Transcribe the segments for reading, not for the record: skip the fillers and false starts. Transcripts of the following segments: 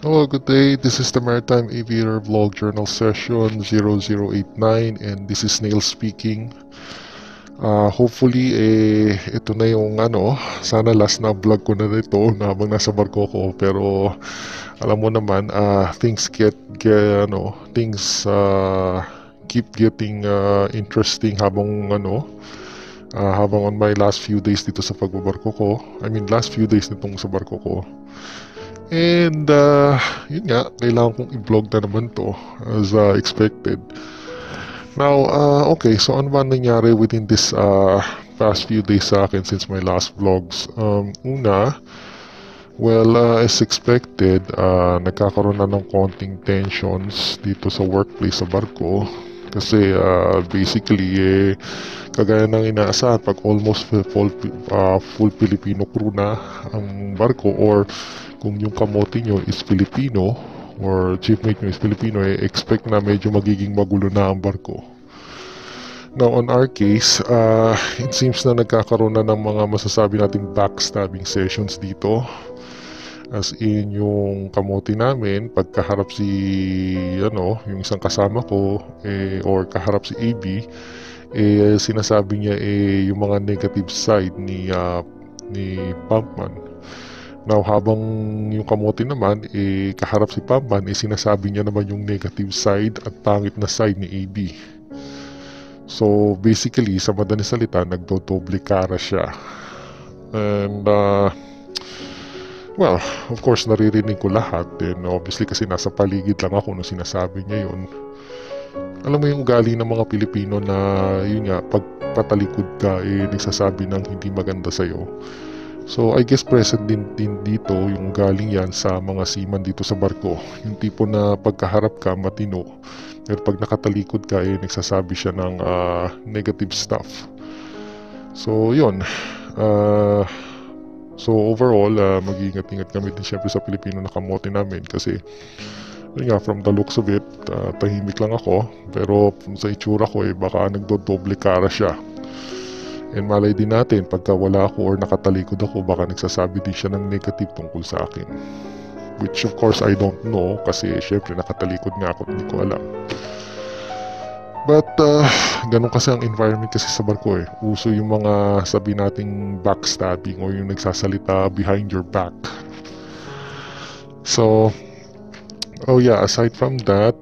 Hello, good day. This is the Maritime Aviator Vlog Journal Session 0089 and this is Snail speaking. Hopefully, ito na yung sana last na vlog ko na nito na habang nasa barko ko. Pero alam mo naman, things things keep getting interesting habang on my last few days dito sa pagbabarko ko. I mean, last few days nitong sa barko ko. And yun nga, kailangan kong i-vlog na naman to as expected. Now, okay, so ano ba nangyari within this past few days sa akin since my last vlogs? As expected, nagkakaroon na ng konting tensions dito sa workplace sa barko. Kasi basically, kagaya ng inaasahan, pag almost full Filipino crew na ang barko or kung yung kamote nyo is Filipino or chiefmate nyo is Filipino, expect na medyo magiging magulo na ang barko. Now, on our case, it seems na nagkakaroon na ng mga masasabi nating backstabbing sessions dito. As in, yung kamote namin, pagkaharap yung isang kasama ko, or kaharap si AB, sinasabi niya yung mga negative side ni Pumpman. Now, habang yung kamote naman, kaharap si Pumpman, sinasabi niya naman yung negative side at pangit na side ni AB. So, basically, sa madaling salita, nagdodoble cara siya. And, well, of course, naririnig ko lahat. And obviously, kasi nasa paligid lang ako nung sinasabi niya yun. Alam mo yung ugali ng mga Pilipino na, yun nga, pag patalikod ka, nagsasabi ng hindi maganda sa'yo. So, I guess present din dito yung galing yan sa mga seaman dito sa barko. Yung tipo na pagkaharap ka, matino. Pero pag nakatalikod ka, nagsasabi siya ng negative stuff. So, yun. So, overall, mag-iingat-ingat kami din syempre sa Pilipino na kamote namin. Kasi, yun nga, from the looks of it, tahimik lang ako. Pero sa itsura ko, baka nagdodoble cara siya. And malay din natin, pagka wala ako or nakatalikod ako, baka nagsasabi din siya ng negative tungkol sa akin. Which of course I don't know kasi syempre nakatalikod nga ako, hindi ko alam. But ganun kasi ang environment kasi sa barko Uso yung mga sabi nating backstabbing or yung nagsasalita behind your back. So, aside from that,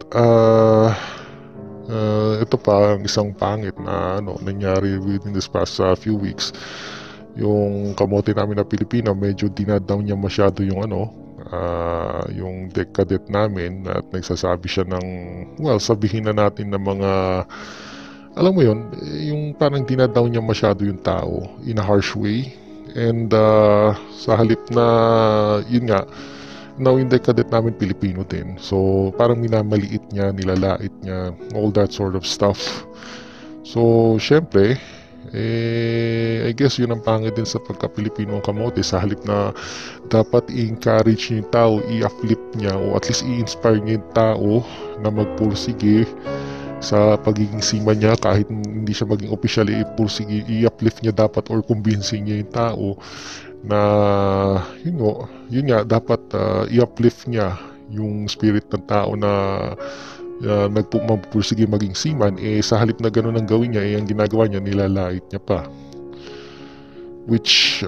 ito pa ang isang pangit na nangyari within this past few weeks. Yung kamote namin na Pilipino, medyo dinadown niya masyado yung yung deck cadet namin at nagsasabi siya ng, sabihin na natin na mga, alam mo yun, yung parang dinadown niya masyado yung tao in a harsh way. And sa halip na, yun nga, now yung deck cadet namin Pilipino din. So parang minamaliit niya, nilalait niya, all that sort of stuff. So syempre, I guess yun ang pangit din sa pagka-Pilipino ang kamote. Sa halip na dapat i-encourage niya yung tao, i-uplift niya o at least i-inspire niya yung tao na magpursige sa pagiging seaman niya kahit hindi siya maging officially i-pursige, i-uplift niya dapat or convincing niya yung tao na yun nga dapat i-uplift niya yung spirit ng tao na magpursige maging seaman. Sa halip na gano'n ang gawin niya, ang ginagawa niya, nilalait niya pa, which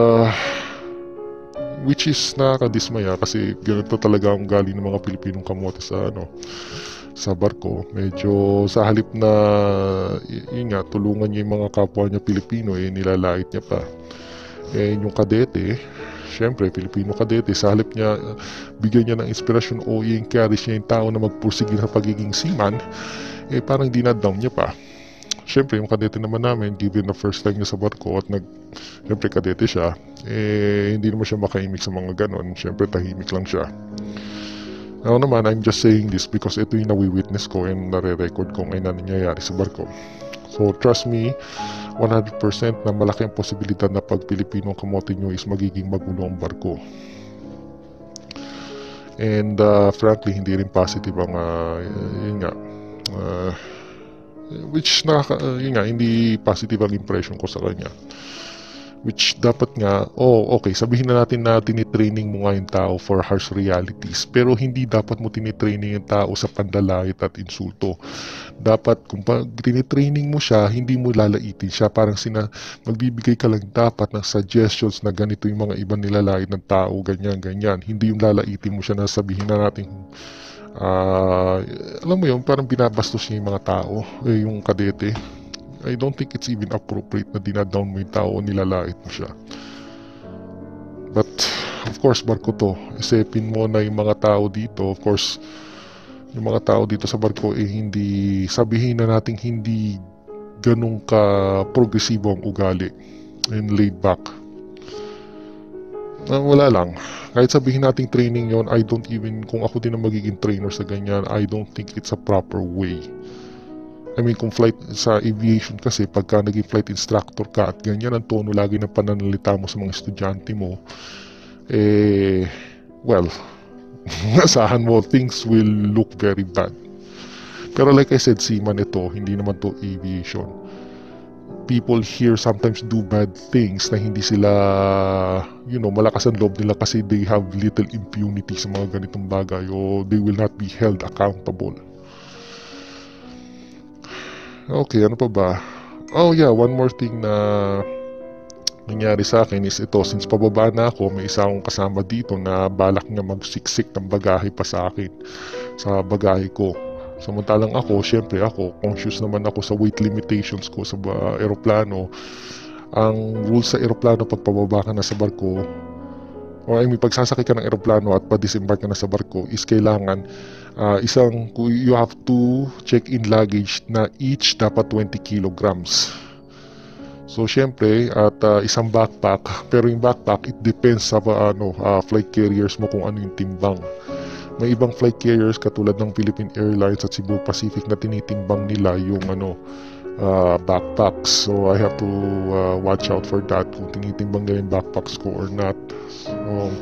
is nakakadismaya kasi ganito talaga ang galing ng mga Pilipinong kamote sa barko. Medyo sa halip na yun nga, tulungan niya yung mga kapwa niya Pilipino, nilalait niya pa. Yung kadete, syempre Filipino kadete, sa halip niya bigyan niya ng inspirasyon o i-encourage niya yung tao na magpursige sa pagiging seaman, parang dinadown niya pa. Syempre yung kadete naman namin, given na first time niya sa barko at syempre kadete siya, hindi naman siya makaimik sa mga ganon. Syempre tahimik lang siya. Ako naman, I'm just saying this because ito yung nawi-witness ko and nare-record ko ngayon na nangyayari sa barko. So trust me, 100% na malaki ang posibilidad na pag Pilipino kamote nyo is magiging magulo ang barko. And frankly, hindi rin positive ang hindi positive ang impression ko sa kanya. Which dapat nga, okay, sabihin na natin na tinitraining mo nga yung tao for harsh realities. Pero hindi dapat mo tinitraining yung tao sa pandalait at insulto. Dapat kung tinitraining mo siya, hindi mo lalaitin siya. Parang magbibigay ka lang dapat ng suggestions na ganito yung mga ibang nilalait ng tao, ganyan, ganyan. Hindi yung lalaitin mo siya na sabihin na natin, alam mo yun, parang binabastos niya yung mga tao, yung kadete. I don't think it's even appropriate na dinadown mo yung tao o nilalait mo siya. But, of course, barko to. Isipin mo na yung mga tao dito, of course, yung mga tao dito sa barko hindi, sabihin na natin hindi ganun ka progresibo ang ugali and laid back. Wala lang. Kahit sabihin natin training yon, I don't even, kung ako din ang magiging trainer sa ganyan, I don't think it's a proper way. I mean, kung flight sa aviation kasi, pagka naging flight instructor ka at ganyan ang tono lagi ng pananalita mo sa mga estudyante mo, well, asahan mo, things will look very bad. Pero like I said, Seaman ito, hindi naman to aviation. People here sometimes do bad things na hindi sila, malakas ang loob nila kasi they have little impunity sa mga ganitong bagay o they will not be held accountable. Okay, ano pa ba? Oh yeah, one more thing na nangyari sa akin is ito, since pababa na ako, may isa akong kasama dito na balak niya magsiksik ng bagahe pa sa akin, sa bagahe ko. Samantalang ako, syempre ako, conscious naman ako sa weight limitations ko sa aeroplano. Ang rules sa aeroplano pag pababa ka na sa barko, o pag sasakay ka ng aeroplano at pa-disembark ka na sa barko, is kailangan you have to check-in luggage na each dapat 20 kilograms. So syempre at isang backpack, pero yung backpack it depends sa flight carriers mo kung ano yung timbang. May ibang flight carriers katulad ng Philippine Airlines at Cebu Pacific na tinitimbang nila yung backpacks. So I have to watch out for that kung tinitimbang nila yung backpacks ko or not. So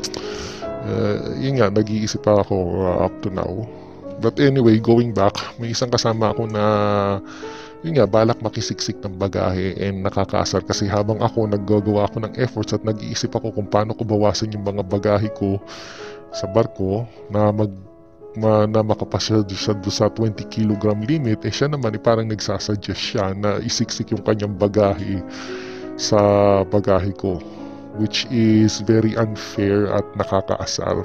yun nga, nag-iisip pa ako up to now. But anyway, going back, may isang kasama ako na yun nga, balak makisiksik ng bagahe and nakakaasar kasi habang ako naggagawa ako ng efforts at nag-iisip ako kung paano ko bawasan yung mga bagahe ko sa barko na makapasya sa 20 kilogram limit, siya naman parang nagsasuggest siya na isiksik yung kanyang bagahe sa bagahe ko, which is very unfair at nakakaasar.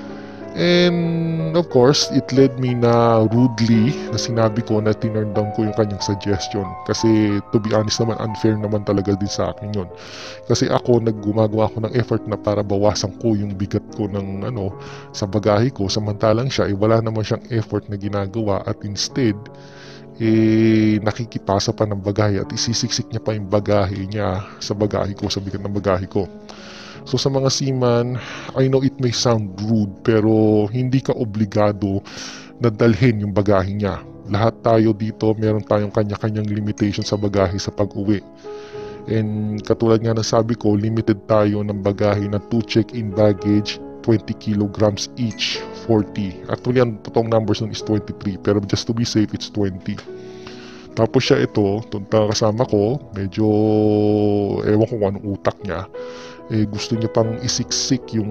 And of course, it led me na rudely na sinabi ko na tinurn down ko yung kanyang suggestion. Kasi to be honest naman, unfair naman talaga din sa akin yun. Kasi ako, gumagawa ako ng effort na para bawasan ko yung bigat ko ng sa bagahe ko. Samantalang siya, wala naman siyang effort na ginagawa at instead, nakikipasa pa ng bagahe at isisiksik niya pa yung bagahe niya sa bagahe ko, sa bigat ng bagahe ko. So sa mga seaman, I know it may sound rude pero hindi ka obligado na dalhin yung bagahe niya. Lahat tayo dito, meron tayong kanya-kanyang limitation sa bagahe sa pag-uwi. And katulad nga ng sabi ko, limited tayo ng bagahe na 2 check-in baggage, 20 kilograms each, 40. Actually, ang totoong numbers nun is 23 pero just to be safe, it's 20. Tapos siya ito, kasama ko, medyo ewan ko kung anong utak niya. Gusto niya pang isiksik yung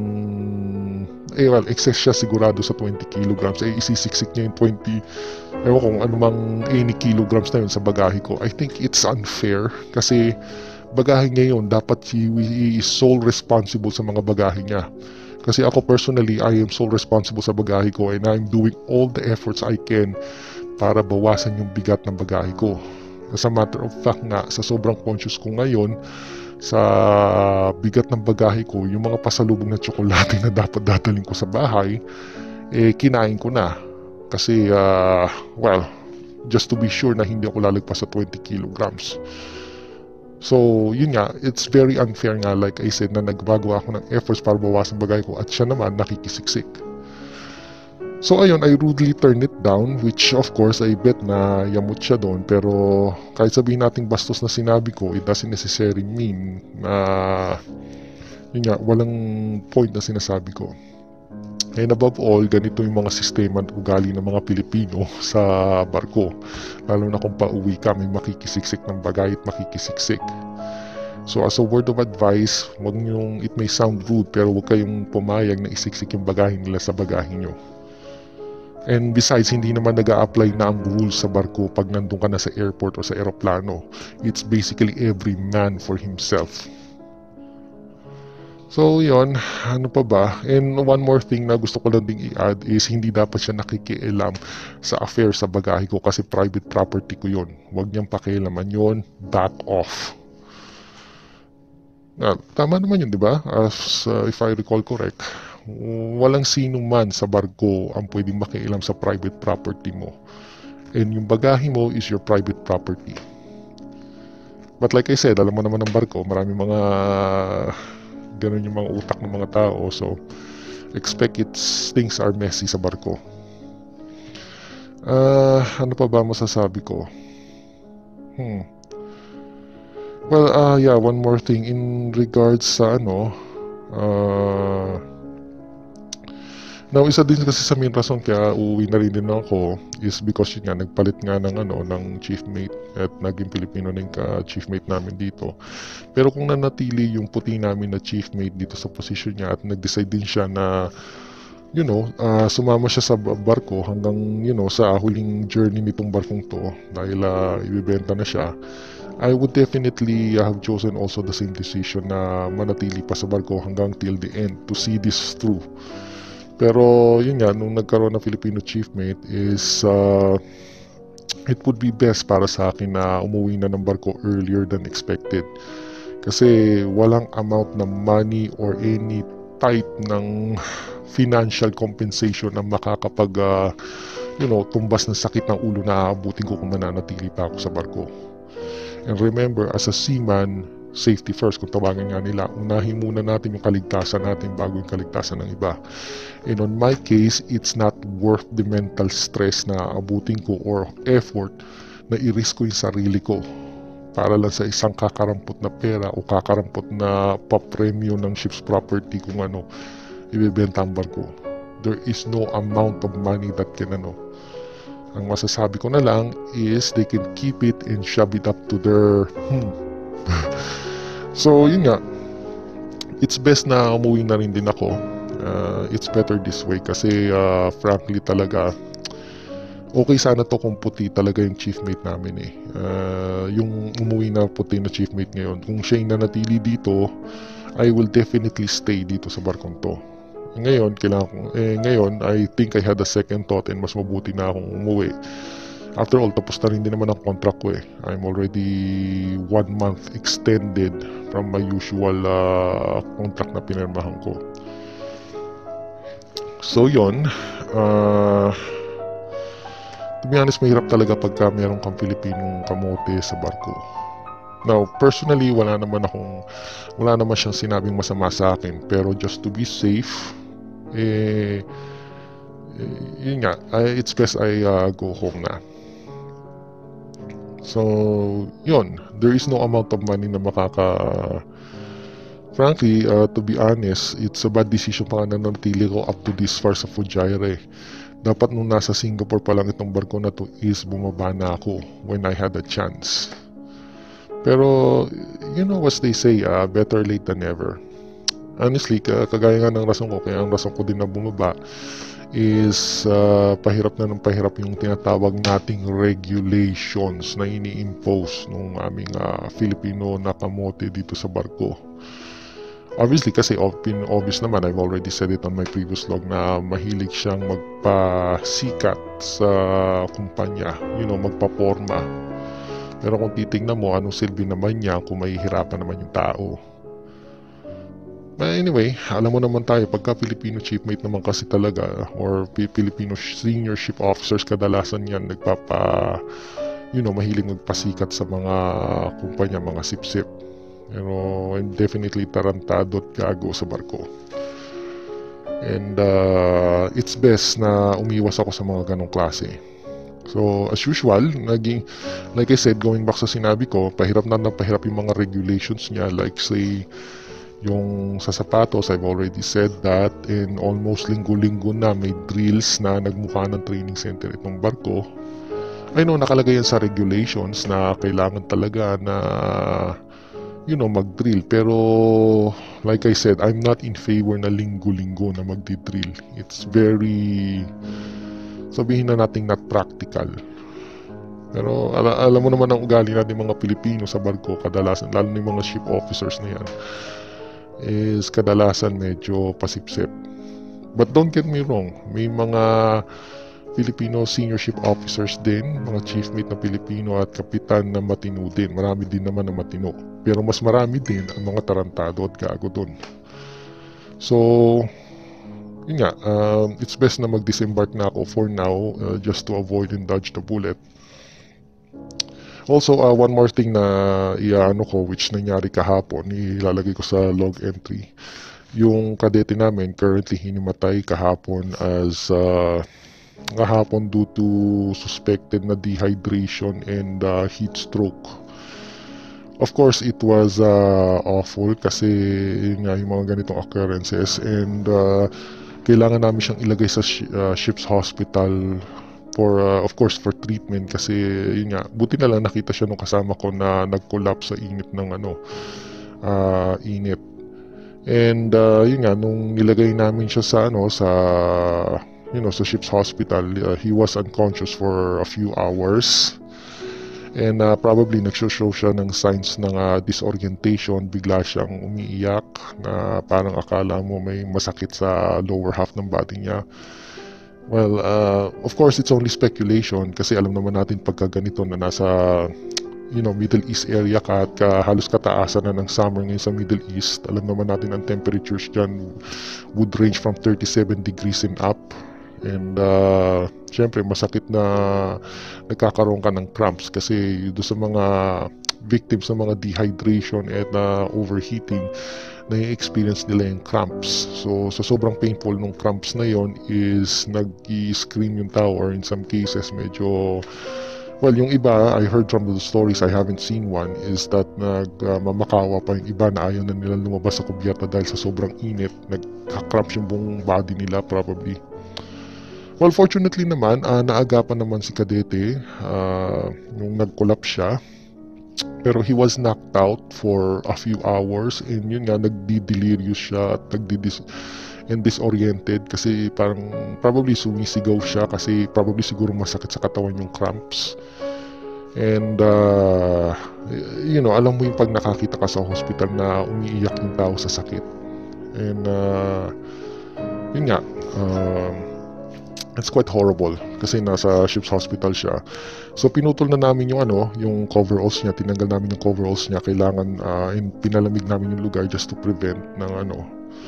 excess siya sigurado sa 20 kilograms, isisiksik niya yung 20 ewan kung anumang any kilograms na yun sa bagahe ko. I think it's unfair kasi bagahe niya yun, dapat he is sole responsible sa mga bagahe niya. Kasi ako personally, I am sole responsible sa bagahe ko and I'm doing all the efforts I can para bawasan yung bigat ng bagahe ko. As a matter of fact nga, sa sobrang conscious ko ngayon sa bigat ng bagahe ko, yung mga pasalubong na tsokolate na dapat dadalhin ko sa bahay, kinain ko na. Kasi, just to be sure na hindi ako lalagpas sa 20 kilograms. So, yun nga, it's very unfair nga, like I said, na nagbagawa ako ng efforts para bawasan bagahe ko at siya naman nakikisiksik. So ayun, I rudely turned it down, which of course I bet na yamot siya doon, pero kahit sabihin natin bastos na sinabi ko, it doesn't necessarily mean na yun nga, walang point na sinasabi ko. And above all, ganito yung mga sistema at ugali ng mga Pilipino sa barko, lalo na kung pauwi ka, may makikisiksik ng bagay at makikisiksik. So as a word of advice, it may sound rude pero huwag kayong pumayag na isiksik yung bagahe nila sa bagahe nyo. And besides, hindi naman nag-a-apply na ang rules sa barko pag nandun ka na sa airport o sa aeroplano. It's basically every man for himself. So yon, ano pa ba? And one more thing na gusto ko lang ding i-add is hindi dapat siya nakikialam sa affair sa bagahe ko kasi private property ko yon. Huwag niyang pakialaman yon, back off. Tama naman yun, di ba? As if I recall correct, walang sino man sa barko ang pwedeng makialam sa private property mo. And yung bagahe mo is your private property. But like I said, alam mo naman ng barko, marami mga ganun yung mga utak ng mga tao. So, expect things are messy sa barko. Ano pa ba masasabi ko? Well, yeah, one more thing in regards sa now isa din kasi sa main rason kaya uuwi na rin din ako is because yun nga, nagpalit nga ng chiefmate at naging Filipino na yung chiefmate namin dito. Pero kung nanatili yung puti namin na chiefmate dito sa position niya at nag-decide din siya na sumama siya sa barko hanggang sa huling journey nitong barkong to dahil ibibenta na siya, I would definitely have chosen also the same decision na manatili pa sa barko hanggang till the end to see this through. Pero yun nga, nung nagkaroon ng Filipino chiefmate is it would be best para sa akin na umuwi na ng barko earlier than expected. Kasi walang amount na money or any type ng financial compensation na makakapag tumbas ng sakit ng ulo na aabutin ko kung mananatili pa ako sa barko. And remember, as a seaman, safety first kung tawagin nga nila. Unahin muna natin yung kaligtasan natin bago yung kaligtasan ng iba. And on my case, it's not worth the mental stress na abutin ko or effort na i-risk ko yung sarili ko para lang sa isang kakarampot na pera o kakarampot na papremyo ng ship's property kung ibibenta ang barko. There is no amount of money that can Ang masasabi ko na lang is they can keep it and shove it up to their So yun nga, it's best na umuwi na rin din ako. It's better this way kasi frankly talaga okay sana to kung puti talaga yung chiefmate namin yung umuwi na puti na chiefmate ngayon. Kung siya yung nanatili dito, I will definitely stay dito sa barkong to. Ngayon, ngayon, I think I had a second thought and mas mabuti na akong umuwi. After all, tapos na rin din naman ang contract ko I'm already 1 month extended from my usual contract na pinirmahan ko. So yun, to be honest, mahirap talaga pagka meron kang Filipinong kamote sa barko. Now, personally, wala naman siyang sinabing masama sa akin. Pero just to be safe, yun nga, it's best I go home na. So, yun. There is no amount of money na frankly, to be honest, it's a bad decision pa na nanatili ko up to this far sa Fujairah. Dapat nung nasa Singapore pa lang itong barko na to is bumaba na ako when I had a chance. Pero, you know what they say, better late than never. Honestly, kagaya nga ng rason ko, kaya ang rason ko din na bumaba is pahirap na ng pahirap yung tinatawag nating regulations na ini-impose ng aming Filipino na kamote dito sa barko. Obviously, kasi obvious naman, I've already said it on my previous vlog na mahilig siyang magpasikat sa kumpanya, magpaporma. Pero kung titignan mo, anong silbi naman niya kung mahihirapan naman yung tao. But anyway, alam mo naman tayo, pagka Filipino chiefmate naman kasi talaga, or Filipino senior ship officers, kadalasan yan mahilig magpasikat sa mga kumpanya, mga sip-sip. Pero I'm definitely tarantado at gago sa barko. And it's best na umiwas ako sa mga ganong klase. So, as usual, like I said, going back sa sinabi ko, pahirap yung mga regulations niya. Like say, yung sa sapatos, I've already said that. And almost linggo-linggo na may drills na nagmukha ng training center itong barko. I know, nakalagay yan sa regulations na kailangan talaga na mag-drill. Pero like I said, I'm not in favor na linggo-linggo na magdi-drill. It's very, sabihin na natin, not practical. Pero alam mo naman ang ugali natin mga Pilipino sa barko, kadalasan, lalo na yung mga ship officers na yan, is kadalasan medyo pasipsip. But don't get me wrong, may mga Filipino senior ship officers din, mga chiefmate na Pilipino at kapitan na matino din. Marami din naman na matino. Pero mas marami din ang mga tarantado at gago dun. So, yun nga, it's best na mag-disembark na ako for now, just to avoid and dodge the bullet. Also, one more thing na which nangyari kahapon, ilalagay ko sa log entry. Yung kadete namin currently hinimatay kahapon due to suspected na dehydration and heat stroke. Of course, it was awful kasi yun nga yung mga ganitong occurrences, and kailangan namin siyang ilagay sa ship's hospital for of course for treatment, kasi yun nga, buti na lang nakita siya nung kasama ko na nag-collapse sa init ng init. And yun nga, nung nilagay namin siya sa sa ship's hospital, he was unconscious for a few hours, and probably nagshow siya ng signs ng disorientation. Bigla siyang umiiyak na parang akala mo may masakit sa lower half ng body niya. Well, of course it's only speculation, kasi alam naman natin pagka ganito na nasa Middle East area ka at halos kataasan na ng summer ngayon sa Middle East. Alam naman natin ang temperatures dyan would range from 37 degrees and up. And syempre masakit na nagkakaroon ka ng cramps, kasi doon sa mga victims ng mga dehydration at overheating, na-experience nila yung cramps. So sa sobrang painful nung cramps na yon is nag-i-scream yung tao, or in some cases medyo, well, yung iba, I heard from the stories, I haven't seen one, is that mamakawa pa yung iba na ayaw na nila lumabas sa kubyata dahil sa sobrang init. Nagka-cramps yung buong body nila probably. Well, fortunately naman, naagapan naman si Cadete nung nag-collapse siya. Pero he was knocked out for a few hours, and yun nga, nagdi-delirious siya at and disoriented, kasi parang probably sumisigaw siya kasi probably siguro masakit sa katawan yung cramps. And alam mo yung pag nakakita ka sa hospital na umiiyak yung tao sa sakit. And yun nga, it's quite horrible kasi nasa ship's hospital siya. So pinutol na namin yung coveralls niya, tinanggal namin yung coveralls niya. Kailangan pinalamig namin yung lugar just to prevent ng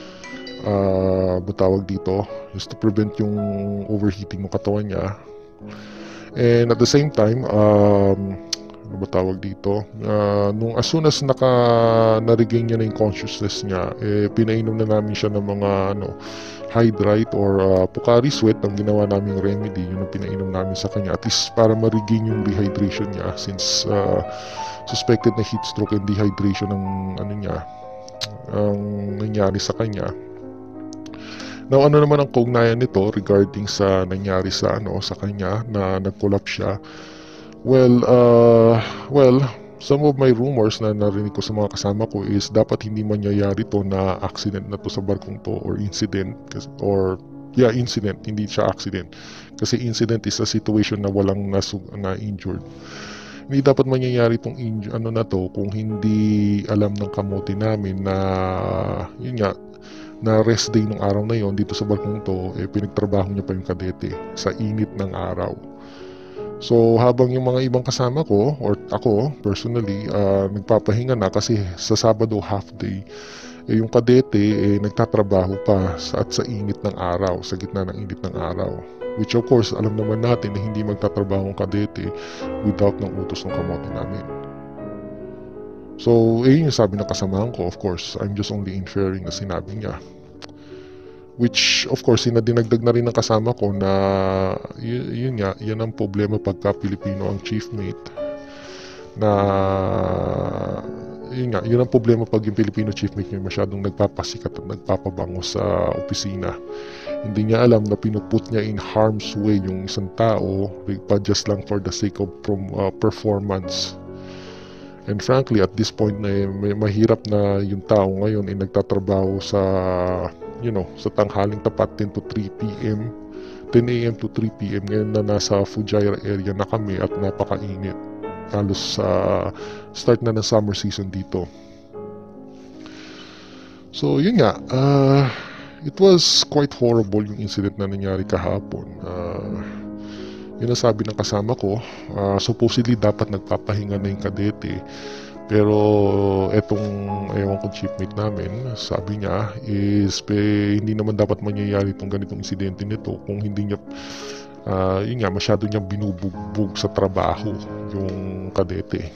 tawag dito, just to prevent yung overheating ng katawan niya. And at the same time, tawag dito, nung as soon as na-regain niya na yung consciousness niya, pinainom na namin siya ng mga Hydrate or Pocari Sweat. Ang ginawa namin remedy, yun ang pinainom namin sa kanya, at least para ma-regain yung dehydration niya, since suspected na heat stroke and dehydration ang nangyari sa kanya. Now, ano naman ang kaugnayan nito regarding sa nangyari sa kanya na nag-collapse siya? Well, some of my rumors na narinig ko sa mga kasama ko is dapat hindi mangyayari to na accident na to sa barkong to, or incident, incident, hindi siya accident. Kasi incident is a situation na walang na-injured. Hindi dapat mangyayari itong na to kung hindi alam ng kamote namin na yun nga, na rest day nung araw na yon dito sa barkong to, pinagtrabaho niya pa yung kadete sa init ng araw. So habang yung mga ibang kasama ko, or ako personally, nagpapahinga na kasi sa Sabado half day, yung kadete nagtatrabaho pa at sa init ng araw, sa gitna ng init ng araw. Which of course, alam naman natin na hindi magtatrabaho ang kadete without ng utos ng kamote namin. So yung sabi ng kasamahan ko, of course, I'm just only inferring na sinabi niya. Which of course, dinagdag na rin ng kasama ko na yun nga, yan ang problema pagka Filipino ang chiefmate. Na yun ang problema pag yung Filipino chiefmate niya masyadong nagpapasikat at nagpapabango sa opisina. Hindi niya alam na pinuput niya in harm's way yung isang tao just lang for the sake of performance. And frankly, at this point na mahirap na yung tao ngayon ay nagtatrabaho sa, sa tanghaling tapat 10 to 3 p.m. 10 a.m. to 3 p.m. Ngayon na nasa Fujairah area na kami at napakainit. Halos sa start na ng summer season dito. So yun nga, it was quite horrible yung incident na nangyari kahapon. Yun ang sabi ng kasama ko, supposedly dapat nagpapahinga na yung kadete. Pero etong ewan kong chiefmate namin, sabi niya is hindi naman dapat mangyayari itong ganitong insidente nito kung hindi niya yun nga, masyado niyang binubugbog sa trabaho yung kadete.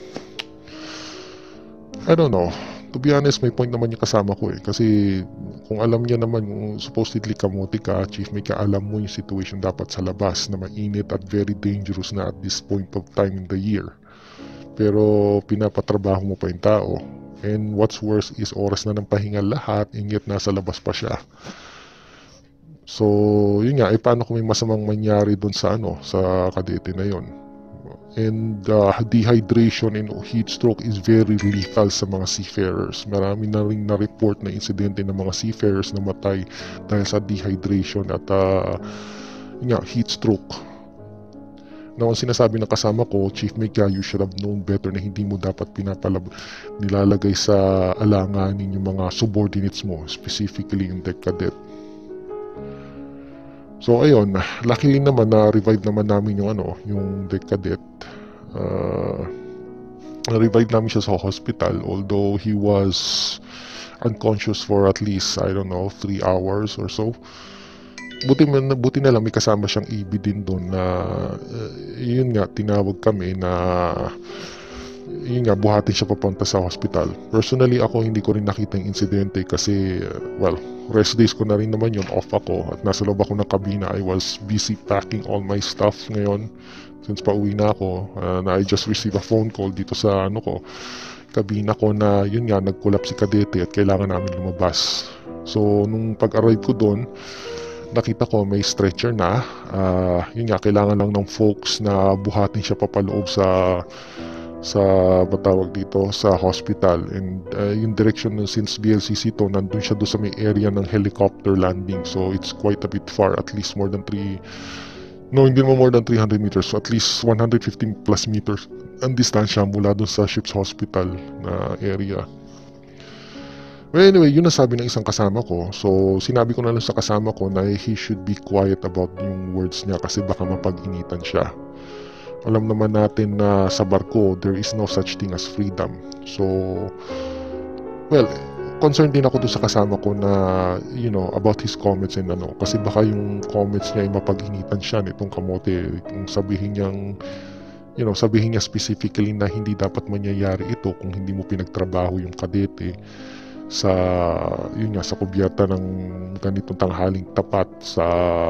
I don't know. To be honest, may point naman yung kasama ko kasi kung alam niya naman yung supposedly kamote ka, chiefmate ka, alam mo yung situation dapat sa labas na mainit at very dangerous na at this point of time in the year. Pero pinapatrabaho mo pa yung tao. And what's worse is oras na ng pahinga lahat, yet nasa labas pa siya. So, yun nga, paano kung may masamang mangyari dun sa sa kadete na yun? And dehydration and heat stroke is very lethal sa mga seafarers. Marami na rin na-report na insidente ng mga seafarers na matay dahil sa dehydration at heat stroke. Now, ang sinasabi ng kasama ko, chiefmate ka, you should have known better na hindi mo dapat nilalagay sa alanganin yung mga subordinates mo, specifically yung deck cadet. So, ayun, luckily naman na-revive naman namin yung deck cadet. Na-revive namin siya sa hospital, although he was unconscious for at least, 3 hours or so. Buti na lang may kasama siyang EB din doon na yun nga, tinawag kami na yun nga, buhatin siya papunta sa hospital. Personally, ako hindi ko rin nakita yung insidente kasi rest days ko na rin naman yun, off ako at nasa loob ako ng kabina. I was busy packing all my stuff ngayon since pauwi na ako, na I just received a phone call dito sa kabina ko na yun nga, nag-collapse si kadete at kailangan namin lumabas. So nung pag-arrive ko doon, nakita ko may stretcher na, yun nga, kailangan lang ng folks na buhatin siya papaloob sa batawag dito sa hospital. And yung direction since BLCC to, nandun siya doon sa may area ng helicopter landing, so it's quite a bit far, at least more than 300 meters, so at least 150 plus meters ang distansya mula doon sa ship's hospital na area. Well, anyway, yun ang sabi ng isang kasama ko. So, sinabi ko na lang sa kasama ko na he should be quiet about yung words niya kasi baka mapag-initan siya. Alam naman natin na sa barko, there is no such thing as freedom. So, concerned din ako doon sa kasama ko na, about his comments and kasi baka yung comments niya ay mapag-initan siya nitong kamote. Kung sabihin niya specifically na hindi dapat mangyayari ito kung hindi mo pinagtrabaho yung kadete sa kubyerta ng ganitong tanghaling tapat sa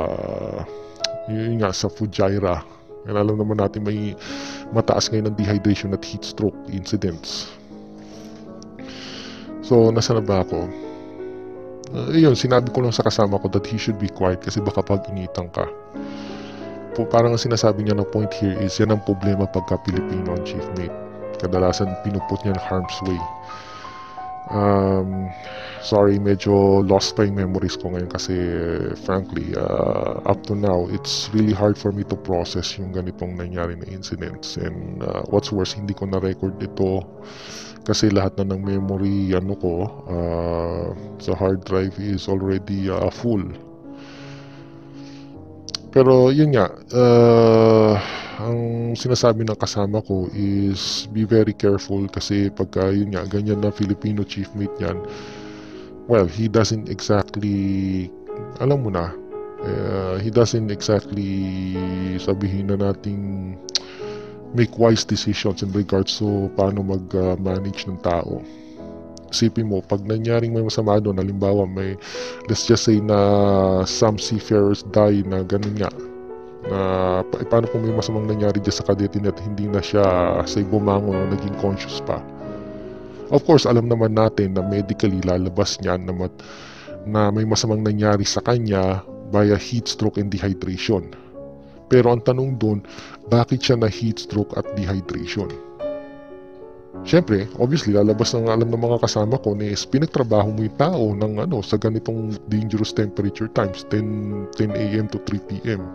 Fujairah. And alam naman natin may mataas ngayon ng dehydration at heat stroke incidents. So nasa na ba ako? Sinabi ko lang sa kasama ko that he should be quiet kasi baka pag-initan ka. Parang ang sinasabi niya na point here is yan ang problema pagka Filipino ang chiefmate. Kadalasan pinuput niya ng harm's way. Sorry, medyo lost pa yung memories ko ngayon kasi frankly, up to now, it's really hard for me to process yung ganitong nangyari na incidents. And what's worse, hindi ko na-record ito kasi lahat na ng memory sa hard drive is already full. Pero yun nga, ang sinasabi ng kasama ko is be very careful kasi pagka yun nga, ganyan na Filipino chiefmate yan, he doesn't exactly, alam mo na, he doesn't exactly sabihin na nating make wise decisions in regards to paano mag-manage ng tao. Isipin mo, pag nangyaring may masama doon, halimbawa may, let's just say na some seafarers die na ganun nga, na paano kung may masamang nangyari dyan sa kadete at hindi na siya say bumangon o naging conscious pa. Of course, alam naman natin na medically lalabas niyan na may masamang nangyari sa kanya via heat stroke and dehydration. Pero ang tanong doon, bakit siya na heat stroke at dehydration? Syempre, obviously, lalabas ng alam ng mga kasama ko na is pinagtrabaho mo yung tao ng sa ganitong dangerous temperature times, 10 a.m. to 3 p.m.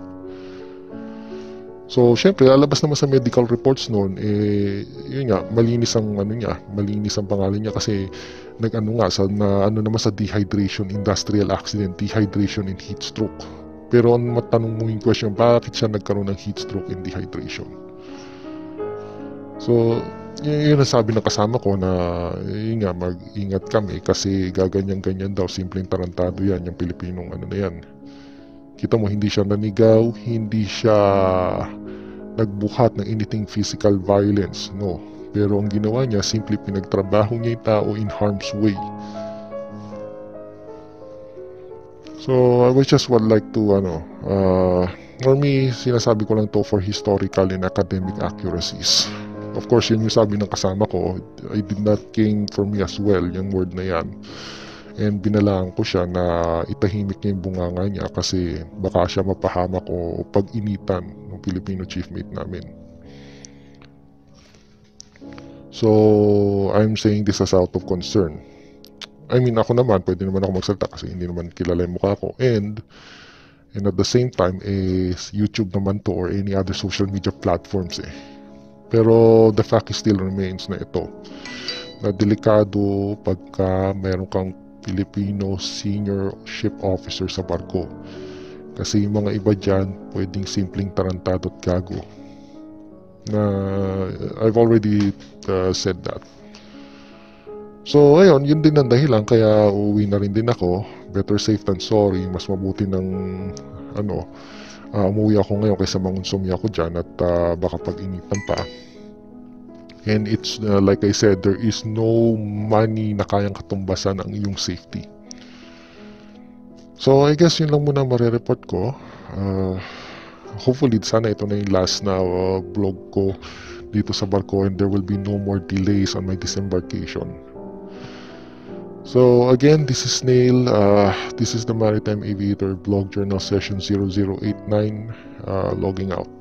So, syempre, lalabas naman sa medical reports noon, yun nga, malinis ang malinis ang pangalan niya kasi naman sa dehydration, industrial accident, dehydration and heat stroke. Pero ang matanong mo yung question, bakit siya nagkaroon ng heat stroke and dehydration? So, yun ang sabi ng kasama ko na yun nga, mag-ingat kami kasi gaganyan-ganyan daw, simpleng tarantado yan, yung Pilipinong na yan. Kita mo, hindi siya nanigaw, hindi siya nagbuhat ng anything physical violence, no. Pero ang ginawa niya, simple pinagtrabaho niya yung tao in harm's way. So, I would just would like to, for me, sinasabi ko lang to for historical and academic accuracies. Of course, yun yung sabi ng kasama ko, I did not came for me as well, yung word na yan. And binalaan ko siya na itahimik niya yung bunganga niya kasi baka siya mapahamak o pag-initan ng Filipino chiefmate namin. So, I'm saying this as out of concern. I mean, ako naman, pwede naman ako magsalita kasi hindi naman kilala yung mukha ko. And at the same time, is YouTube naman to or any other social media platforms Pero the fact still remains na ito. Na delikado pagka meron kang Filipino senior ship officer sa barko. Kasi yung mga iba dyan, pwedeng simpleng tarantado at gago. Na I've already said that. So ayun, yun din ang dahilan kaya uuwi na rin din ako. Better safe than sorry. Mas mabuti ng umuwi ako ngayon kaysa mangunsumi ako dyan at baka pag-initan pa. And it's like I said, there is no money na kayang katumbasan ang iyong safety. So I guess yun lang muna marereport ko. Hopefully sana ito na yung last na vlog ko dito sa barko and there will be no more delays on my disembarkation. So again, this is Snail. This is the Maritime Aviator Vlog Journal Session 0089 logging out.